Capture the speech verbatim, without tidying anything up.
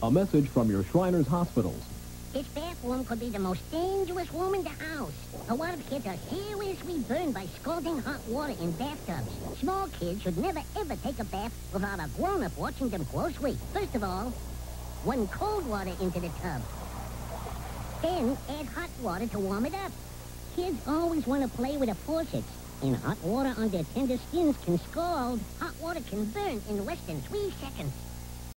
A message from your Shriners Hospitals. This bathroom could be the most dangerous room in the house. A lot of kids are seriously burned by scalding hot water in bathtubs. Small kids should never, ever take a bath without a grown-up watching them closely. First of all, run cold water into the tub. Then add hot water to warm it up. Kids always want to play with the faucets, and hot water on their tender skins can scald. Hot water can burn in less than three seconds.